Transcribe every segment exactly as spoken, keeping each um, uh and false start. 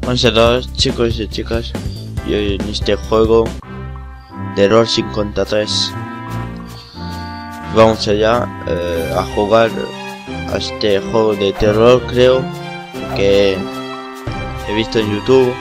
Hola a todos chicos y chicas, y hoy en este juego Terror cincuenta y tres vamos allá eh, a jugar a este juego de terror, creo que he visto en YouTube.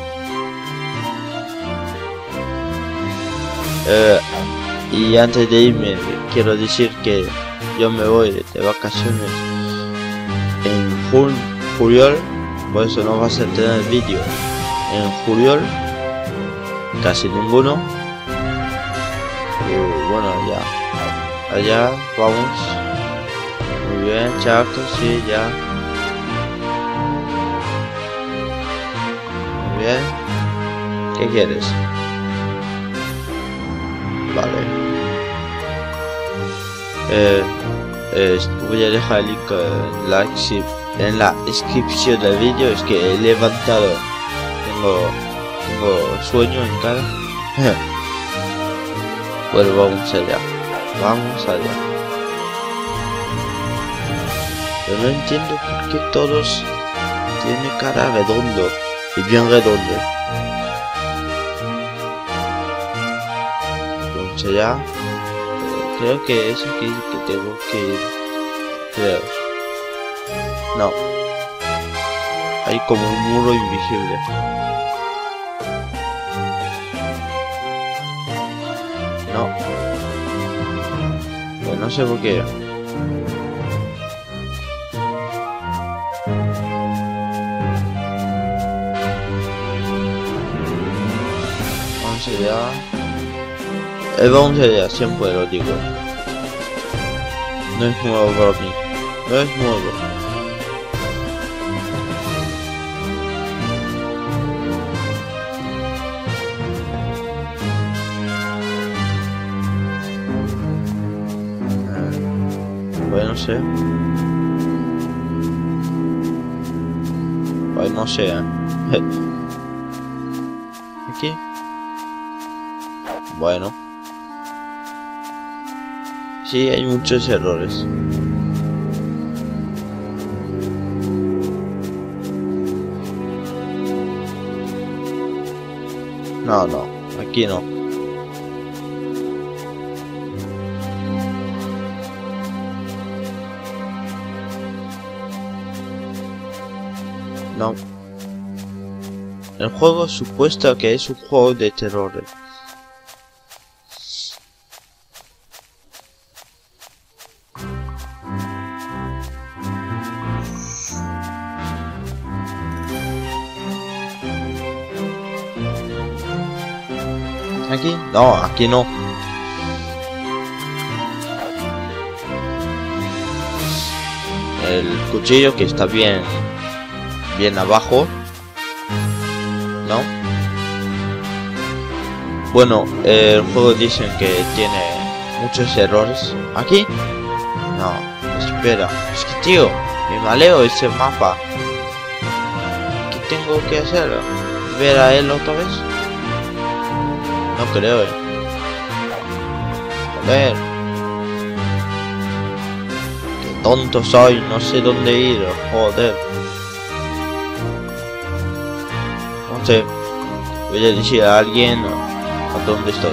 Eh, y antes de irme quiero decir que yo me voy de vacaciones en jun julio, por eso no vas a tener vídeo en julio, casi ninguno. Y bueno, ya allá vamos. Muy bien, Chaco, sí, ya. Muy bien. ¿Qué quieres? Vale. Eh, eh, voy a dejar el link en la, en la descripción del vídeo. Es que he levantado, tengo, tengo sueño en cara. Bueno, vamos allá, vamos allá. Yo no entiendo por qué todos tienen cara redondo y bien redondo. Vamos allá. Creo que es aquí que tengo que ir. Creo. No. Hay como un muro invisible. No. Pues no sé por qué. Vamos allá. Eh, vamos allá, siempre lo digo. No es nuevo para mí. No es nuevo. Pues no sé. Pues no sé. Aquí. Bueno. Sí, hay muchos errores. No, no, aquí no. No. El juego supuesto que es un juego de terror. Aquí, no, aquí no. El cuchillo que está bien, bien abajo, ¿no? Bueno, el juego dicen que tiene muchos errores. ¿Aquí? No, espera. Es que tío, me maleo ese mapa. ¿Qué tengo que hacer? ¿Ver a él otra vez? No creo, eh. Joder. Qué tonto soy, no sé dónde ir, joder. No sé. Voy a decir a alguien a dónde estoy.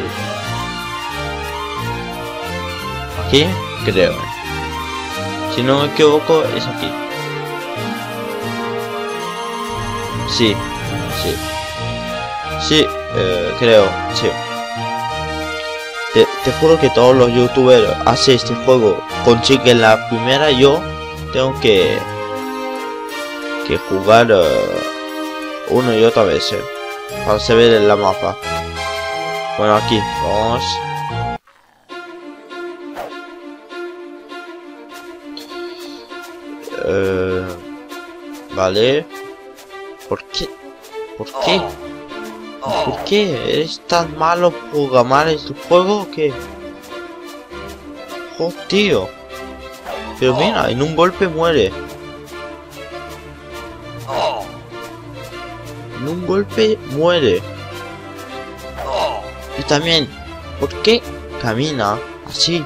Aquí, creo. Eh. Si no me equivoco, es aquí. Sí, sí. Sí, eh, creo, sí. Te, te juro que todos los youtubers hacen este juego, consiguen la primera. Yo tengo que que jugar uh, uno y otra vez eh, para saber en la mapa. Bueno, aquí vamos. Uh, vale. ¿Por qué? ¿Por qué? ¿Por qué? ¿Eres tan malo programar este juego o qué? ¡Oh, tío! Pero mira, en un golpe muere. En un golpe muere. Y también, ¿por qué camina así?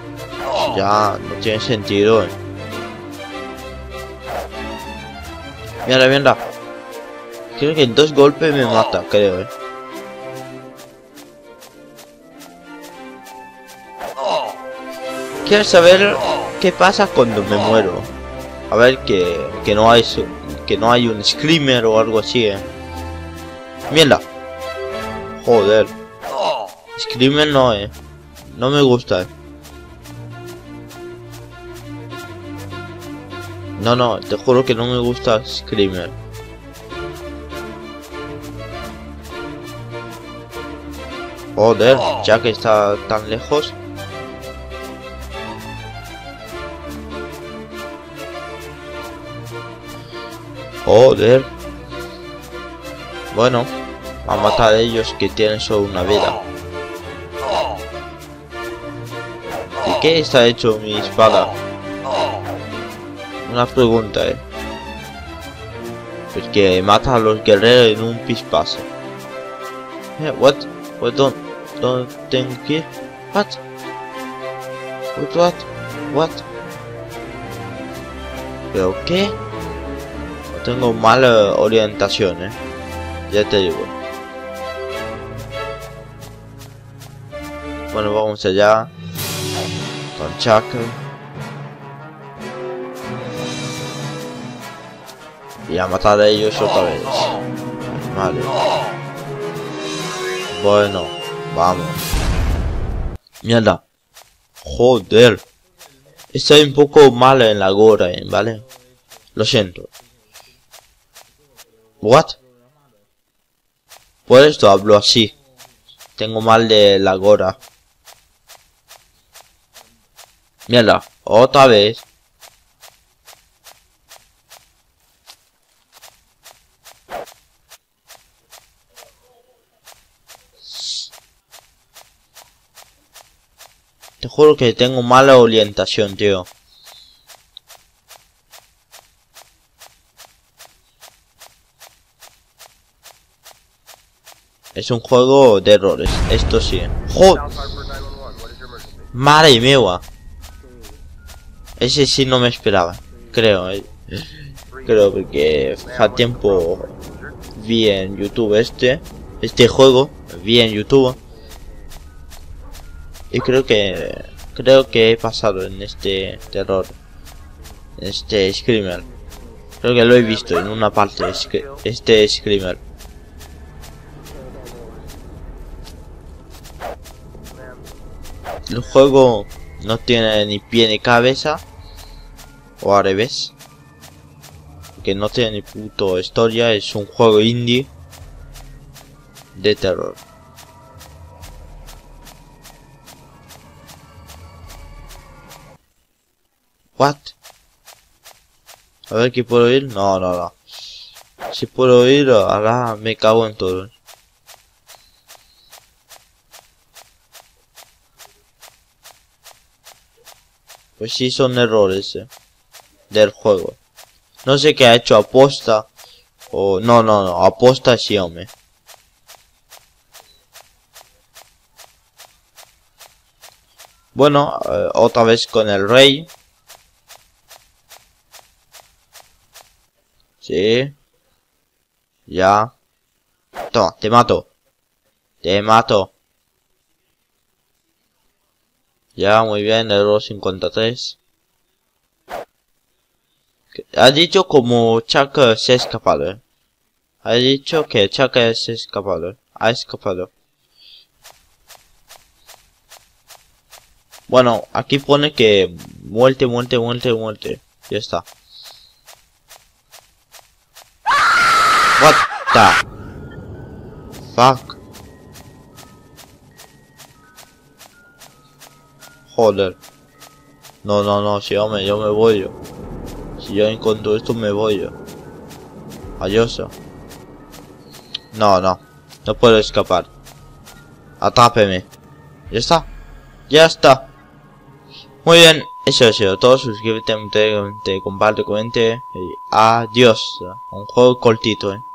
Ya, no tiene sentido. Mira, mira. Creo que en dos golpes me mata, creo, eh. Quiero saber qué pasa cuando me muero. A ver que, que no hay que no hay un screamer o algo así, eh. Mierda. Joder. Screamer no, eh. No me gusta, eh. No, no, te juro que no me gusta Screamer. Joder, ya que está tan lejos. Joder. Bueno, a matar a ellos que tienen solo una vida. ¿Y qué está hecho mi espada? Una pregunta, eh. Porque mata a los guerreros en un pispazo. Yeah, what? What don't don't think it? What? What what? What? ¿Pero qué? Tengo mala orientación, eh. Ya te digo. Bueno, vamos allá. Con Chuck. Y a matar a ellos otra vez. Vale. Bueno, vamos. Mierda. Joder. Estoy un poco mal en la gorra, ¿eh? ¿Vale? Lo siento. What? Por esto hablo así. Tengo mal de la gorra. Mierda. Otra vez. Te juro que tengo mala orientación, tío. Es un juego de errores, esto sí. ¡Joder! Madre mía. Ese sí no me esperaba, creo. Eh. Creo porque hace tiempo vi en YouTube este, este juego, vi en YouTube. Y creo que creo que he pasado en este terror, en este Screamer. Creo que lo he visto en una parte, este Screamer. El juego no tiene ni pie ni cabeza, o al revés, que no tiene ni puto historia. Es un juego indie de terror. What? A ver, ¿qué puedo ir? No, no, no. Si puedo ir, ahora me cago en todo. Pues sí, son errores, eh, del juego. No sé qué ha hecho aposta. O no, no, no. Aposta sí, hombre. Bueno, eh, otra vez con el rey. Sí. Ya. Toma, te mato. Te mato. Ya, muy bien, error cincuenta y tres. Ha dicho como Chuck se ha escapado, ¿eh? Ha dicho que Chuck se ha escapado. Ha escapado. Bueno, aquí pone que muerte, muerte, muerte, muerte. Ya está. What the fuck? Joder. No, no, no, si yo me, yo me voy yo. Si yo encuentro esto me voy yo. Adiós. No, no. No puedo escapar. Atrápeme. Ya está. Ya está. Muy bien. Eso ha sido todo. Suscríbete, comparte, comente. Y adiós. Un juego cortito, eh.